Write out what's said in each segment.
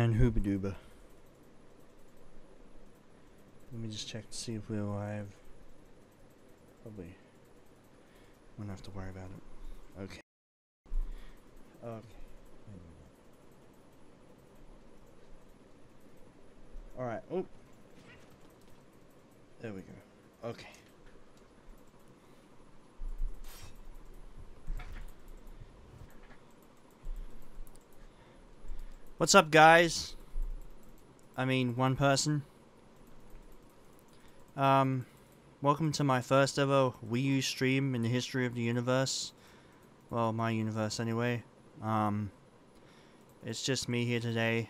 And Hooba Dooba. Let me just check to see if we're live. Probably won't have to worry about it. Okay. Okay. Alright. Oh. There we go. Okay. What's up, guys? I mean, one person. Welcome to my first ever Wii U stream in the history of the universe. Well, my universe anyway. It's just me here today.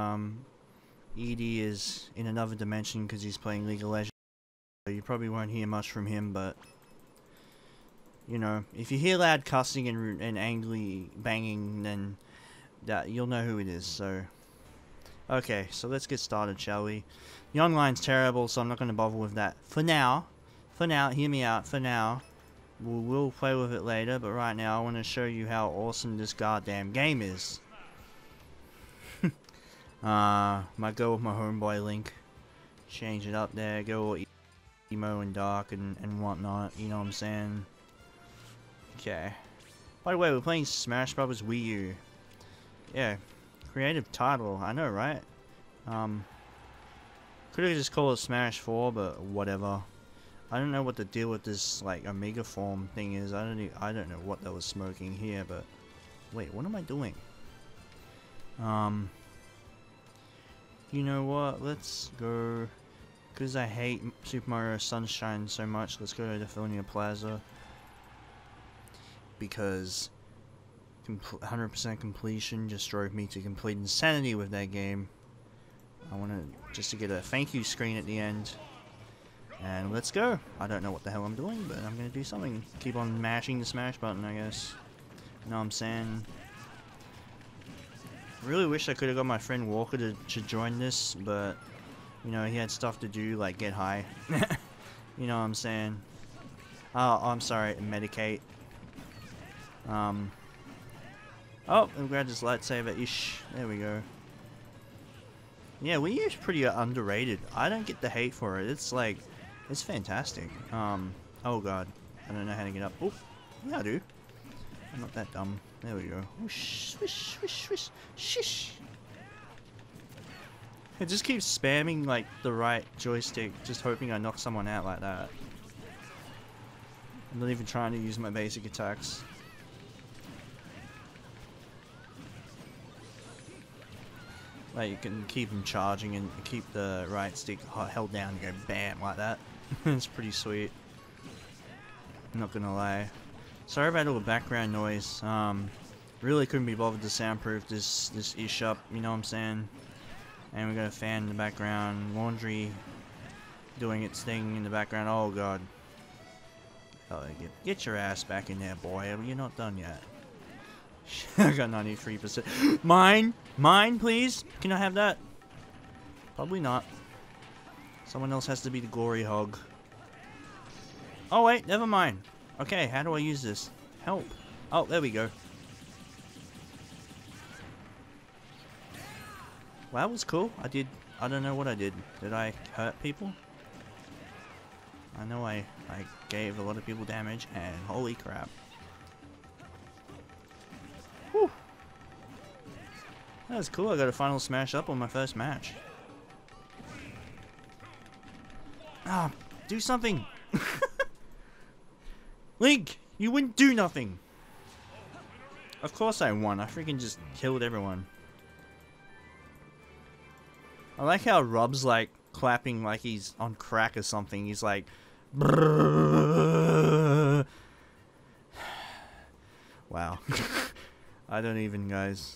Edie is in another dimension because he's playing League of Legends. So you probably won't hear much from him, but you know, if you hear loud cussing and angry banging, then you'll know who it is. So okay, so let's get started, shall we? The online's terrible, so I'm not going to bother with that for now. Hear me out. For now, we'll play with it later, but right now I want to show you how awesome this goddamn game is. Might go with my homeboy Link, change it up there, go all emo and dark and whatnot. You know what I'm saying? Okay. By the way, we're playing Smash Bros. Wii U. Yeah, creative title. I know, right? Could have just called it Smash 4, but whatever. I don't know what the deal with this like Omega form thing is. I don't know what that was smoking here, but wait, what am I doing? You know what? Let's go, because I hate Super Mario Sunshine so much. Let's go to Definia Plaza, because 100% completion just drove me to complete insanity with that game. I wanted just to get a thank you screen at the end. And let's go. I don't know what the hell I'm doing, but I'm gonna do something. Keep on mashing the smash button, I guess. You know what I'm saying? Really wish I could have got my friend Walker to join this, but you know, he had stuff to do, like get high. You know what I'm saying? Oh, I'm sorry, medicate. Oh, and grab this lightsaber ish. There we go. Yeah, Wii U's pretty underrated. I don't get the hate for it. It's like, it's fantastic. Oh god, I don't know how to get up. Oh, yeah I do. I'm not that dumb. There we go. Whoosh, swish, swish, swish, shish. It just keeps spamming like the right joystick, just hoping I knock someone out like that. I'm not even trying to use my basic attacks. Like, you can keep them charging and keep the right stick held down and go BAM like that. It's pretty sweet. I'm not gonna lie. Sorry about all the background noise. Really couldn't be bothered to soundproof this ish up, you know what I'm saying? And we got a fan in the background, laundry doing its thing in the background. Oh god. Oh, get your ass back in there, boy. You're not done yet. I got 93%. Mine, please. Can I have that? Probably not. Someone else has to be the glory hog. Oh wait, never mind. Okay, how do I use this? Help. Oh, there we go. Well, that was cool. I don't know what I did. Did I hurt people? I know I gave a lot of people damage, and holy crap. Whew. That was cool. I got a final smash up on my first match. Ah, do something! Link, you wouldn't do nothing! Of course I won. I freaking just killed everyone. I like how Rob's like clapping like he's on crack or something. He's like, brrrr. Wow. I don't even, guys.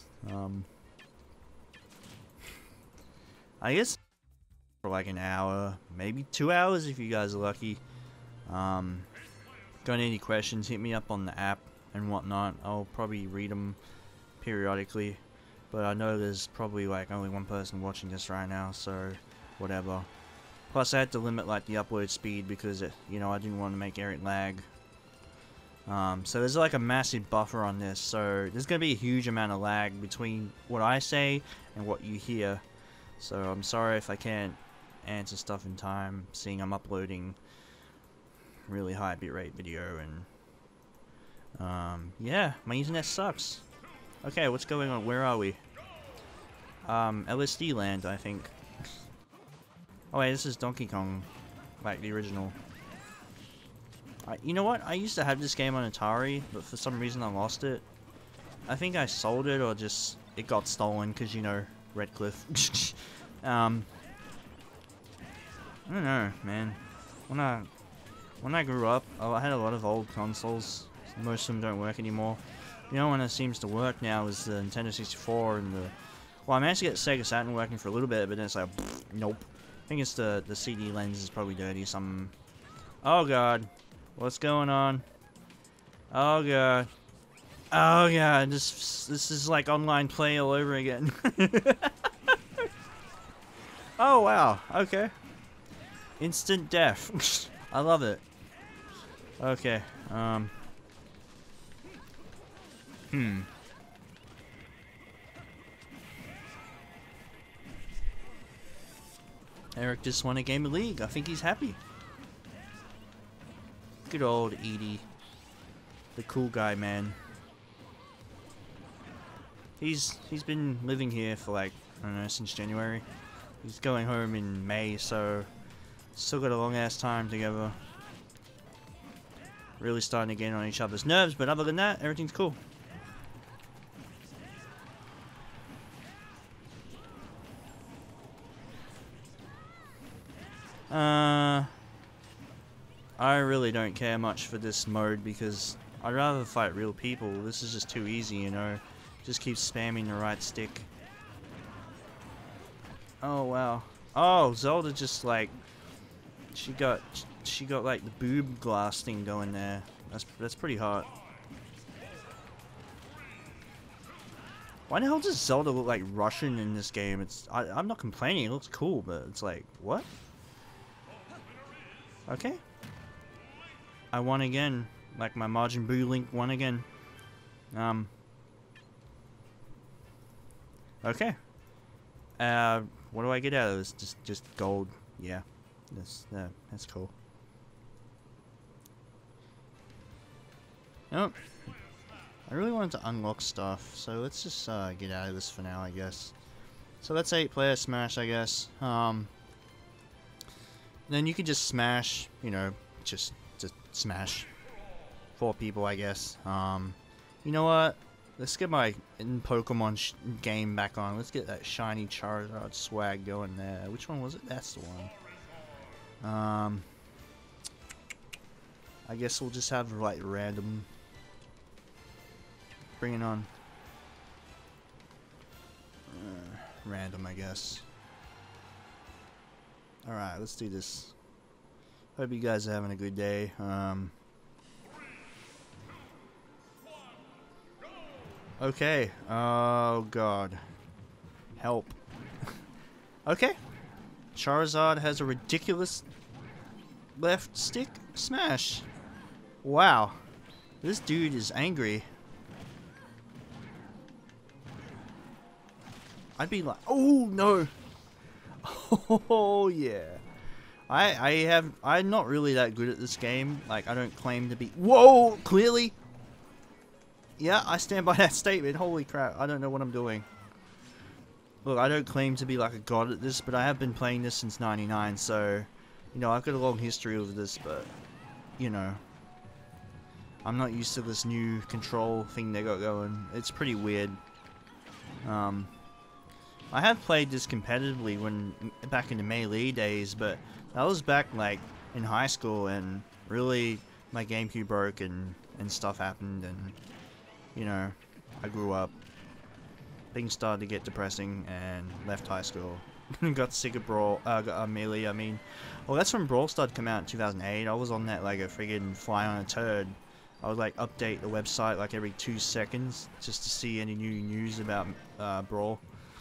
I guess for like an hour, maybe 2 hours if you guys are lucky. Got any questions, hit me up on the app and whatnot. I'll probably read them periodically. But I know there's probably like only one person watching this right now, so whatever. Plus I had to limit like the upload speed because you know, I didn't want to make Eric lag. So there's like a massive buffer on this, so there's going to be a huge amount of lag between what I say and what you hear. So I'm sorry if I can't answer stuff in time, seeing I'm uploading really high bitrate video, and yeah, my internet sucks. Okay, what's going on? Where are we? LSD land, I think. Oh wait, this is Donkey Kong, like the original. You know what? I used to have this game on Atari, but for some reason I lost it. I think I sold it, or just it got stolen, because, you know, Redcliffe. I don't know, man. When I grew up, I had a lot of old consoles. Most of them don't work anymore. The only one that seems to work now is the Nintendo 64 and the... Well, I managed to get Sega Saturn working for a little bit, but then it's like, nope. I think it's the CD lens is probably dirty or something. Oh god. What's going on? Oh god. Oh god, this is like online play all over again. Oh wow, okay. Instant death. I love it. Okay, Eric just won a game of League. I think he's happy. Good old Edie. The cool guy, man. He's been living here for like, I don't know, since January. He's going home in May, so still got a long ass time together. Really starting to get on each other's nerves, but other than that, everything's cool. I really don't care much for this mode because I'd rather fight real people. This is just too easy, you know. Just keep spamming the right stick. Oh wow. Oh, Zelda just like she got like the boob glass thing going there. That's pretty hot. Why the hell does Zelda look like Russian in this game? I'm not complaining, it looks cool, but it's like, what? Okay. I won again. Like my Majin Buu Link won again. Okay. What do I get out of this? Just gold. Yeah. That's cool. Oh. I really wanted to unlock stuff, so let's just get out of this for now, I guess. So that's 8-player Smash, I guess. Then you could just smash, you know, just smash 4 people, I guess. You know what? Let's get my Pokemon game back on. Let's get that shiny Charizard swag going there. Which one was it? That's the one. I guess we'll just have like random. Bring it on. Random, I guess. Alright, let's do this. Hope you guys are having a good day. Okay. Oh god. Help. Okay. Charizard has a ridiculous left stick smash. Wow. This dude is angry. I'd be like, oh no. Oh yeah. I'm not really that good at this game. Like, I don't claim to be. Whoa, clearly. Yeah, I stand by that statement. Holy crap, I don't know what I'm doing. Look, I don't claim to be like a god at this, but I have been playing this since '99, so, you know, I've got a long history of this, but, you know, I'm not used to this new control thing they got going. It's pretty weird. I have played this competitively back in the Melee days, but that was back like in high school, and really my GameCube broke and stuff happened, and you know, I grew up. Things started to get depressing and left high school. Got sick of Melee, I mean. Well, that's when Brawl started to come out in 2008. I was on that like a friggin' fly on a turd. I would like update the website like every 2 seconds just to see any new news about Brawl.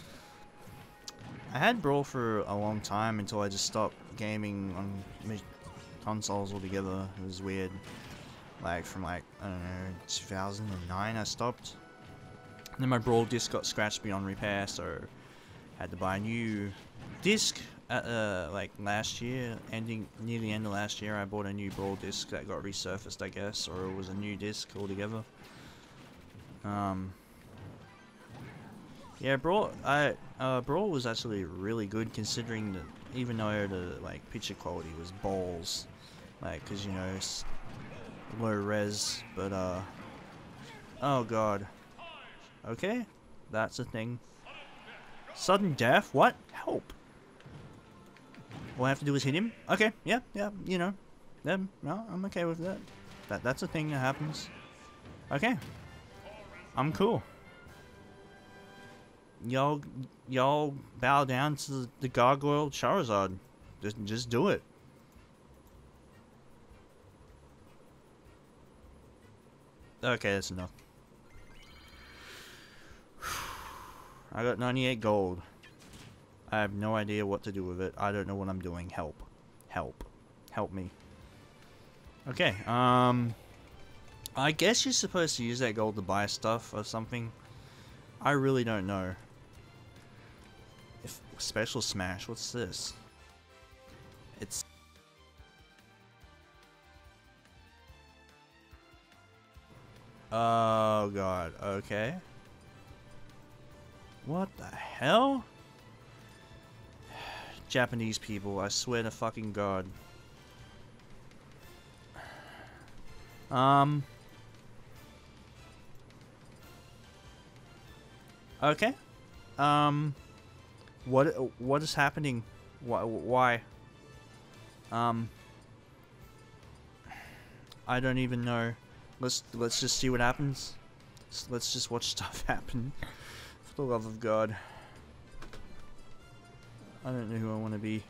I had Brawl for a long time until I just stopped gaming on consoles altogether. It was weird. Like from like, I don't know, 2009 I stopped. And then my Brawl disc got scratched beyond repair, so had to buy a new disc at like last year, near the end of last year. I bought a new Brawl disc that got resurfaced, I guess, or it was a new disc altogether. Yeah, Brawl was actually really good, considering that even though the like picture quality was balls, like, cause you know it's low res, but oh god. Okay, that's a thing. Sudden death? What? Help! All I have to do is hit him? Okay, yeah, you know. Then, no, I'm okay with that. That's a thing that happens. Okay. I'm cool. Y'all bow down to the gargoyle Charizard. Just do it. Okay, that's enough. I got 98 gold. I have no idea what to do with it. I don't know what I'm doing. Help. Help. Help me. Okay, I guess you're supposed to use that gold to buy stuff or something. I really don't know. If Special Smash, what's this? It's... Oh god, okay. What the hell? Japanese people, I swear to fucking god. Okay. What is happening? Why? I don't even know. Let's just see what happens. Let's just watch stuff happen. For the love of God. I don't know who I want to be.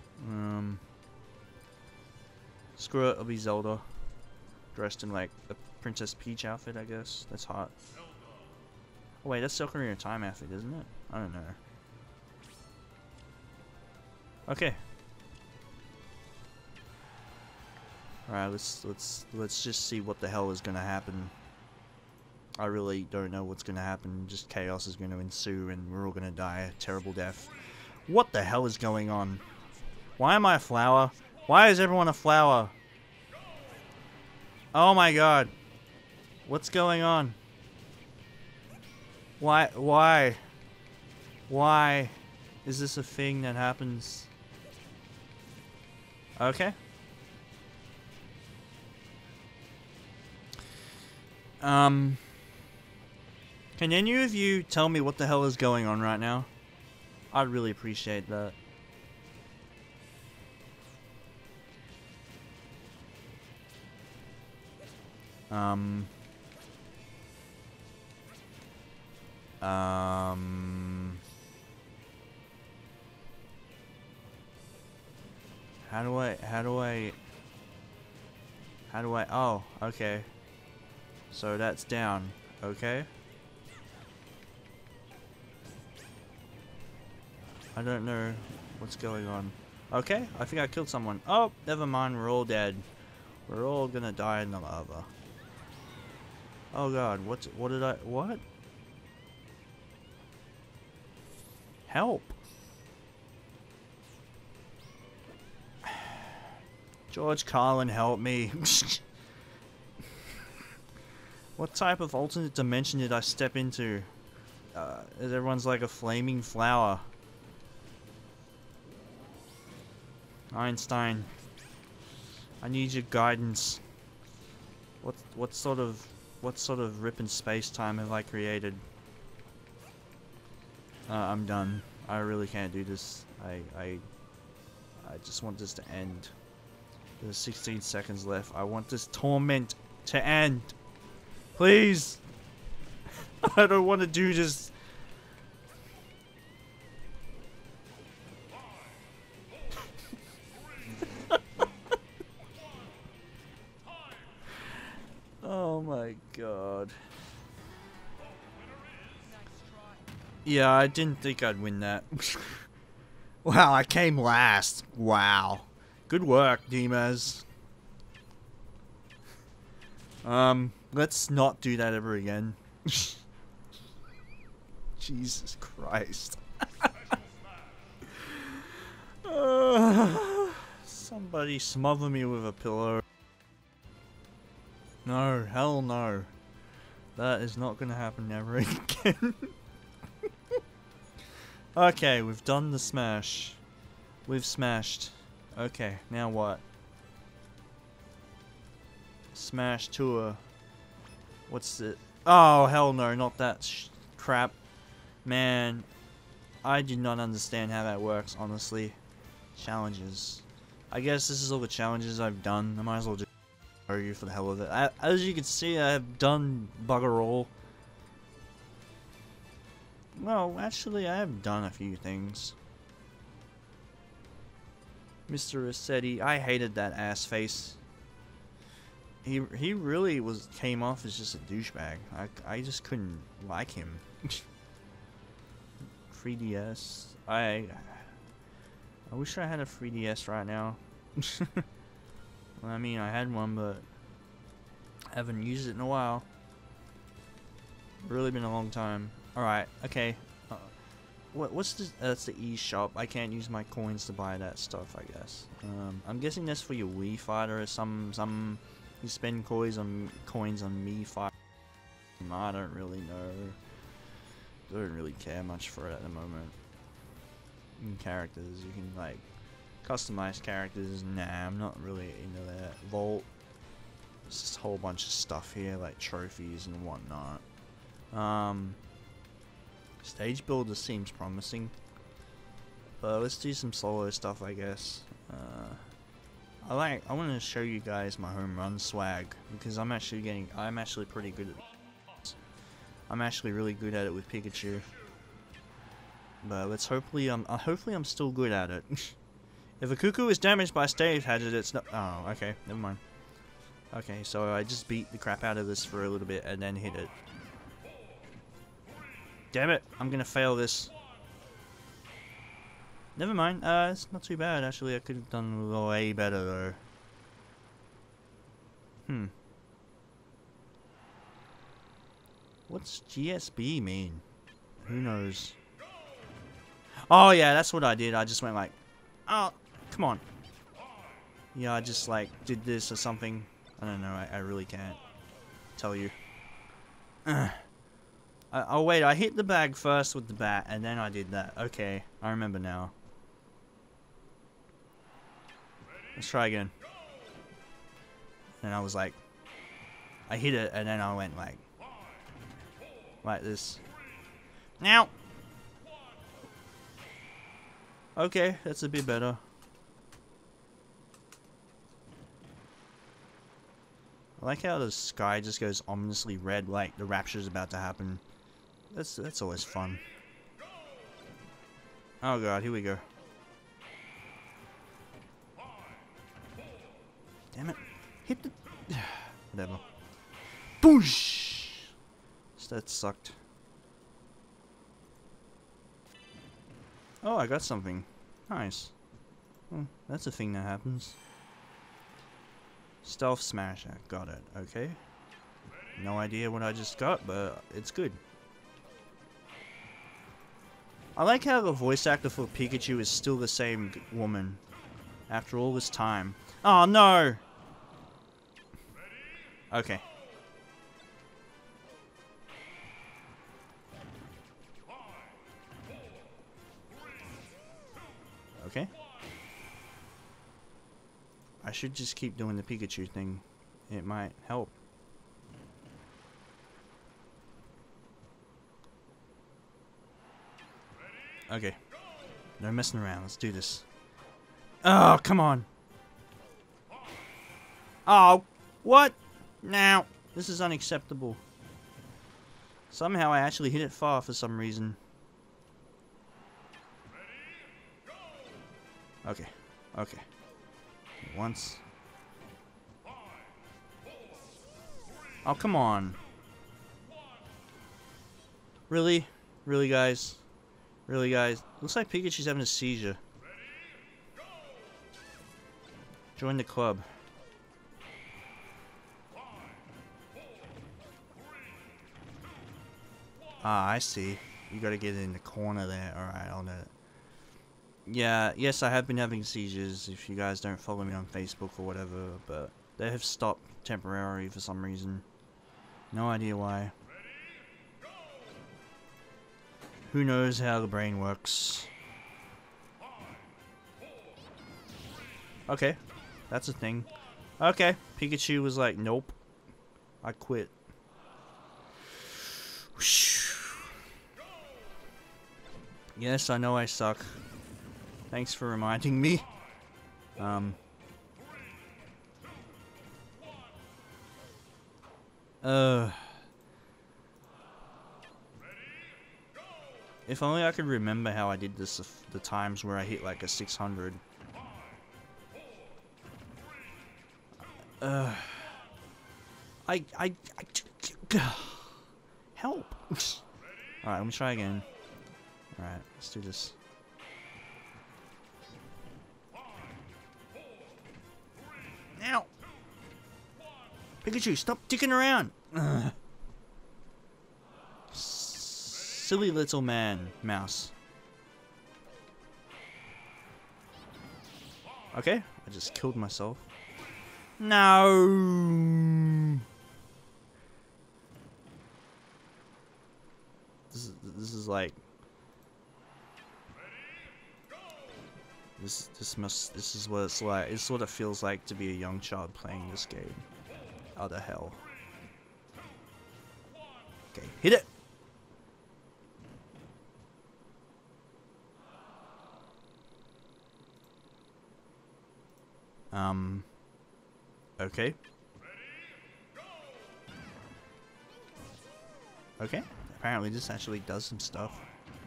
Screw it, I'll be Zelda. Dressed in like a Princess Peach outfit, I guess. That's hot. Oh wait, that's Ocarina of Time outfit, isn't it? I don't know. Okay. Alright, let's just see what the hell is gonna happen. I really don't know what's gonna happen. Just chaos is gonna ensue and we're all gonna die a terrible death. What the hell is going on? Why am I a flower? Why is everyone a flower? Oh my god. What's going on? Why is this a thing that happens? Okay. Can any of you tell me what the hell is going on right now? I'd really appreciate that. How do I, oh, okay. So that's down, okay. I don't know what's going on. Okay, I think I killed someone. Oh, never mind, we're all dead. We're all gonna die in the lava. Oh god, what Help! George Carlin, help me. What type of alternate dimension did I step into? Everyone's like a flaming flower. Einstein, I need your guidance. What sort of ripping space time have I created? I'm done. I really can't do this. I just want this to end. There's 16 seconds left. I want this torment to end. Please. I don't want to do this. Oh my god. Yeah, I didn't think I'd win that. Wow, I came last. Wow. Good work, Dimas. Let's not do that ever again. Jesus Christ. Somebody smother me with a pillow. No, hell no. That is not gonna happen ever again. Okay, we've done the smash. We've smashed. Okay, now what? Smash tour. What's it? Oh, hell no, not that crap. Man, I do not understand how that works, honestly. Challenges. I guess this is all the challenges I've done. I might as well just show you for the hell of it. As you can see, I have done bugger all. Well, actually, I have done a few things. Mr. Rossetti, I hated that ass face. He really came off as just a douchebag. I just couldn't like him. 3DS. I wish I had a 3DS right now. Well, I mean, I had one, but I haven't used it in a while. Really been a long time. Alright, okay. What's this? That's the eShop. I can't use my coins to buy that stuff, I guess. I'm guessing that's for your Wii Fighter or some you spend coins on Mii Fighter. I don't really know. Don't really care much for it at the moment. And characters, you can like customize characters. Nah, I'm not really into that. Vault. There's just a whole bunch of stuff here, like trophies and whatnot. Stage builder seems promising, but let's do some solo stuff, I guess. I want to show you guys my home run swag because I'm actually pretty good at it. I'm actually really good at it with Pikachu. But hopefully I'm still good at it. If a cuckoo is damaged by stage hazard, it's not. Oh, okay, never mind. Okay, so I just beat the crap out of this for a little bit and then hit it. Damn it, I'm gonna fail this. Never mind, it's not too bad actually. I could have done way better though. What's GSB mean? Who knows? Oh yeah, that's what I did. I just went like, oh, come on. Yeah, I just like did this or something. I don't know, I really can't tell you. Oh wait, I hit the bag first with the bat, and then I did that. Okay, I remember now. Let's try again. And I was like, I hit it, and then I went like this. Now. Okay, that's a bit better. I like how the sky just goes ominously red, like the rapture's about to happen. That's always fun. Oh god, here we go. Damn it. Hit the... Whatever. Boosh! That sucked. Oh, I got something. Nice. That's a thing that happens. Stealth Smasher. Got it. Okay. No idea what I just got, but it's good. I like how the voice actor for Pikachu is still the same woman after all this time. Oh no! Okay. Okay. I should just keep doing the Pikachu thing. It might help. Okay. No messing around. Let's do this. Oh, come on. Oh, what? Now. This is unacceptable. Somehow I actually hit it far for some reason. Okay. Okay. Once. Oh, come on. Really? Really, guys? Really, guys? Looks like Pikachu's having a seizure. Join the club. Ah, I see. You gotta get in the corner there. Alright, I'll know it. Yeah, yes, I have been having seizures if you guys don't follow me on Facebook or whatever, but they have stopped temporarily for some reason. No idea why. Who knows how the brain works. Okay, that's a thing. Okay, Pikachu was like, nope. I quit. Yes, I know I suck. Thanks for reminding me. If only I could remember how I did this the times where I hit like a 600. Help. Alright, let me try again. Alright, let's do this. Ow! Pikachu, stop dicking around! Ugh. Silly little man, mouse. Okay, I just killed myself. No! This is like... This is what it's like. It's what it feels like to be a young child playing this game. How the hell? Okay, hit it. Okay. Okay. Apparently this actually does some stuff.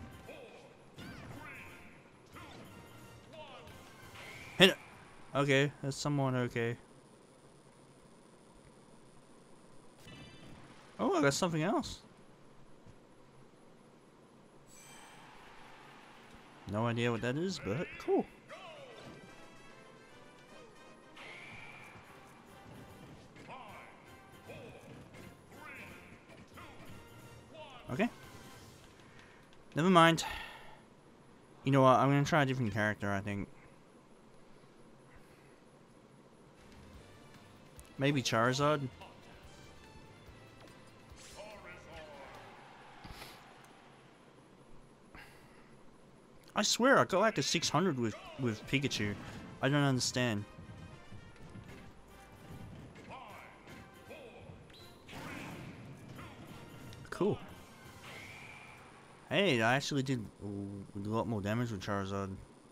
Hit it. Okay, that's somewhat okay. Oh, I got something else. No idea what that is, but cool. Okay. Never mind. You know what? I'm gonna try a different character, I think. Maybe Charizard? I swear I got like a 600 with Pikachu. I don't understand. Cool. Hey, I actually did a lot more damage with Charizard.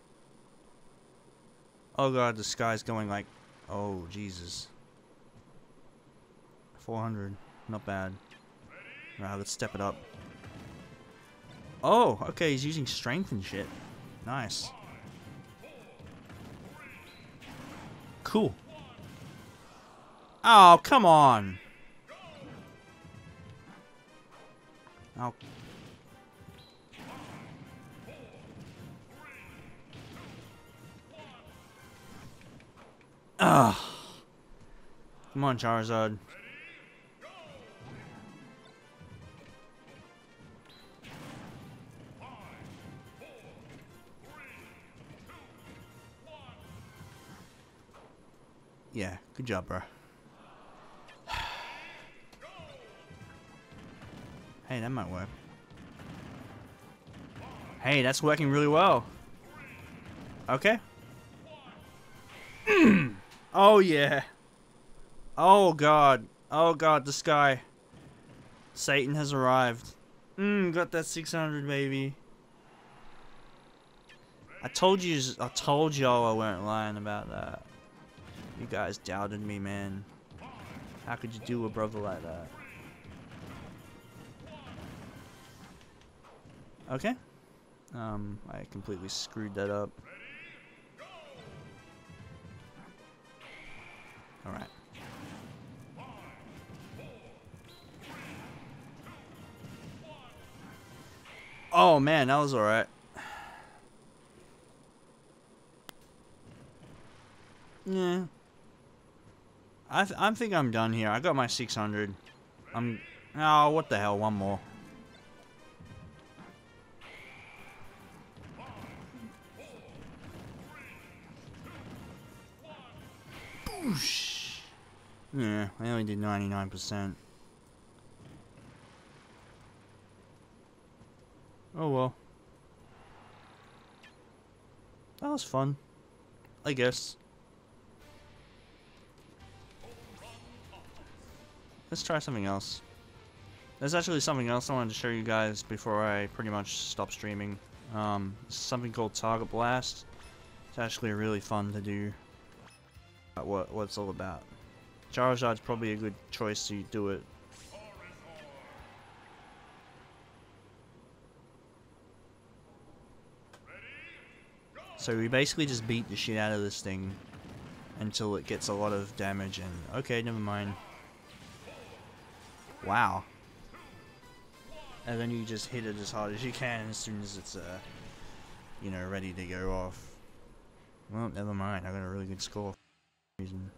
Oh god, the sky's going like... Oh, Jesus. 400. Not bad. Right, let's step it up. Oh, okay, he's using strength and shit. Nice. Cool. Oh, come on. Oh. Ugh. Come on, Charizard. Yeah, good job, bro. Hey, that might work. Hey, that's working really well. Okay. Oh, yeah. Oh, God. Oh, God, the sky. Satan has arrived. Got that 600, baby. I told y'all I weren't lying about that. You guys doubted me, man. How could you do a brother like that? Okay. I completely screwed that up. Alright. Oh man, that was alright. Yeah. I think I'm done here. I got my 600. Oh, what the hell? One more. Whoosh. Yeah, I only did 99%. Oh well. That was fun, I guess. Let's try something else. There's actually something else I wanted to show you guys before I pretty much stop streaming. Something called Target Blast. It's actually really fun to do. What it's all about. Charizard's probably a good choice to do it. So we basically just beat the shit out of this thing until it gets a lot of damage and... Okay, never mind. Wow. And then you just hit it as hard as you can as soon as it's, you know, ready to go off. Well, never mind. I got a really good score for some reason.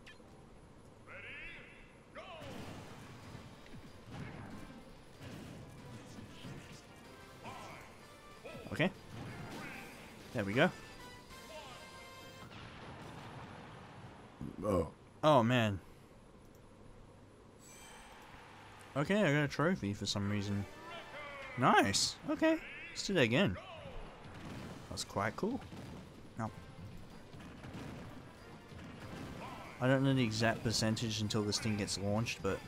Okay. There we go. Oh man. Okay, I got a trophy for some reason. Nice. Okay, let's do that again. That's quite cool. No. I don't know the exact percentage until this thing gets launched, but...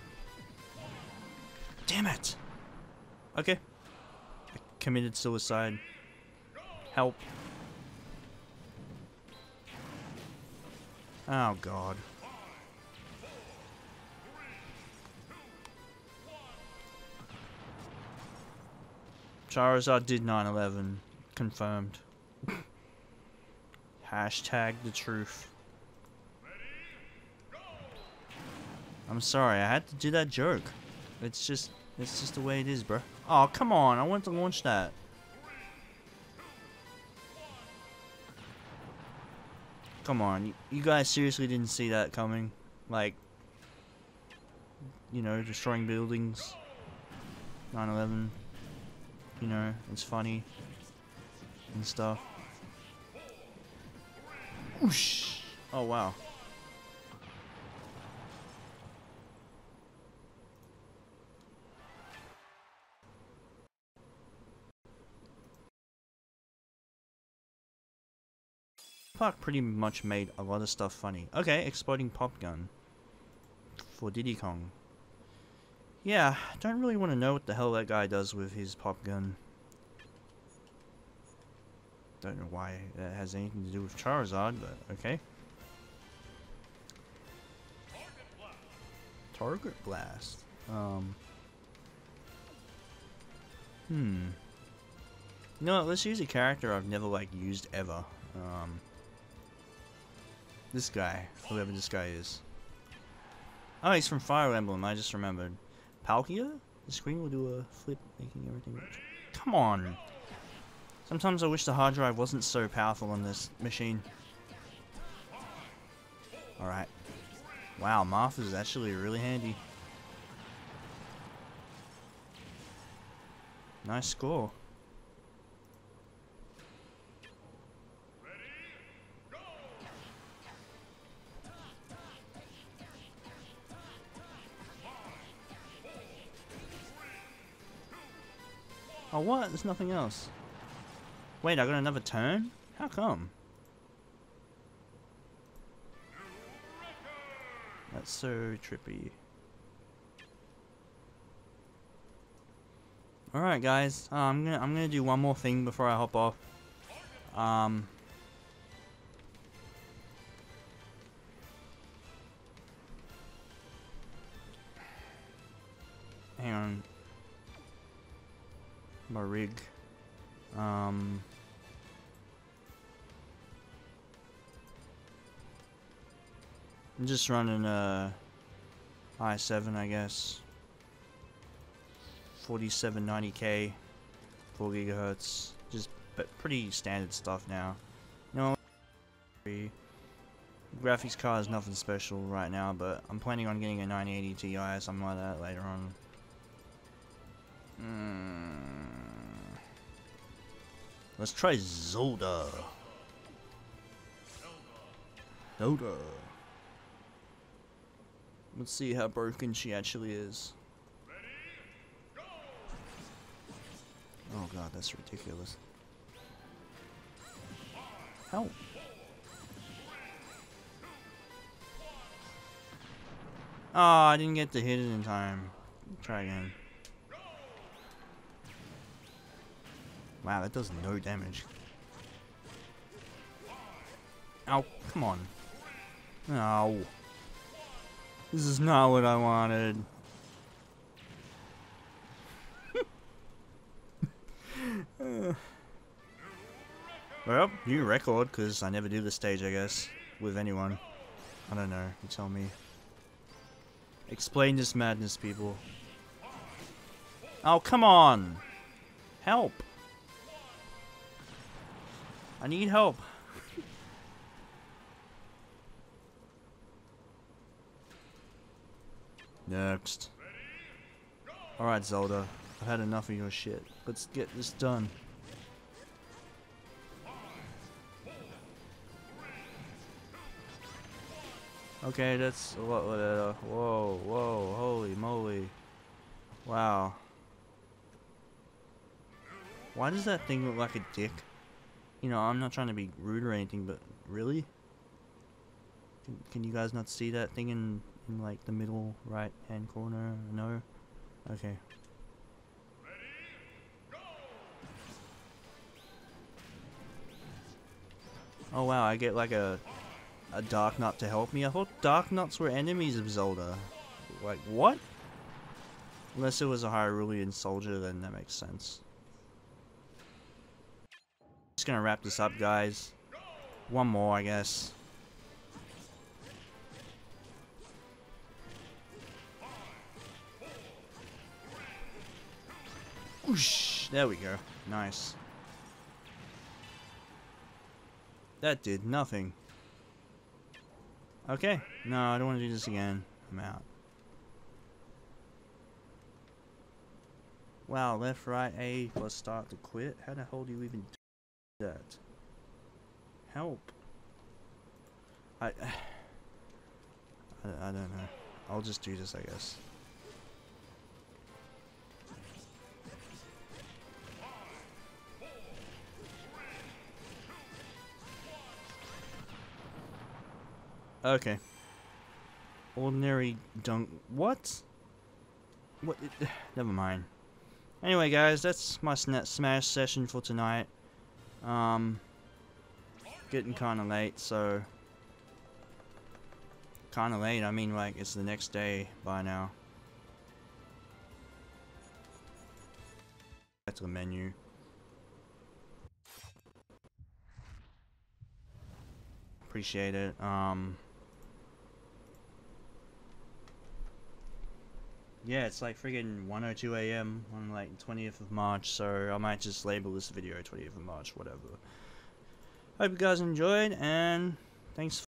Damn it! Okay. I committed suicide. Help. Oh god. Charizard did 9/11. Confirmed. Hashtag the truth. I'm sorry, I had to do that joke. It's just the way it is, bro. Oh, come on, I want to launch that. Come on, you guys seriously didn't see that coming? Like, you know, destroying buildings. 9/11. You know, it's funny. And stuff. Whoosh! Oh, wow. Park pretty much made a lot of stuff funny. Okay, exploding pop gun. For Diddy Kong. Yeah, don't really want to know what the hell that guy does with his pop gun. Don't know why that has anything to do with Charizard, but okay. Target Blast. You know what, let's use a character I've never, like, used ever. This guy. Whoever this guy is. Oh, he's from Fire Emblem, I just remembered. Palkia? The screen will do a flip, making everything... Come on! Sometimes I wish the hard drive wasn't so powerful on this machine. Alright. Wow, Marth is actually really handy. Nice score. Oh, what? There's nothing else. Wait, I got another turn? How come? That's so trippy. Alright guys, I'm gonna do one more thing before I hop off. Hang on. My rig. I'm just running a i7, I guess. 4790K, 4 gigahertz. Just pretty standard stuff now. You know, graphics card is nothing special right now, but I'm planning on getting a 980 Ti or something like that later on. Let's try Zelda. Zelda. Let's see how broken she actually is. Oh god, that's ridiculous. Help! Oh, I didn't get to hit it in time. Try again. Wow, that does no damage. Ow, come on. No. This is not what I wanted. Well, new record, because I never do this stage, I guess. With anyone. I don't know, you tell me. Explain this madness, people. Oh, come on! Help! I need help. Next. Alright, Zelda. I've had enough of your shit. Let's get this done. Okay, that's a lot. Whoa, whoa, holy moly. Wow. Why does that thing look like a dick? You know, I'm not trying to be rude or anything, but really? Can you guys not see that thing in like the middle right hand corner? No? Okay. Oh wow, I get like a Dark Nut to help me? I thought Dark Nuts were enemies of Zelda. Like, what? Unless it was a Hyrulean soldier, then that makes sense. Just gonna wrap this up, guys. One more, I guess. Whoosh! There we go. Nice. That did nothing. Okay. No, I don't want to do this again. I'm out. Wow, left, right, A plus start to quit? How the hell do you even do that? Help. I don't know. I'll just do this, I guess. Okay. Ordinary dunk. What? What? Never mind. Anyway, guys, that's my Smash session for tonight. Getting kind of late, so. Kind of late, I mean, like, it's the next day by now. Back to the menu. Appreciate it. Yeah, it's like friggin' 1:02 AM on like 20th of March, so I might just label this video 20th of March, whatever. Hope you guys enjoyed, and thanks for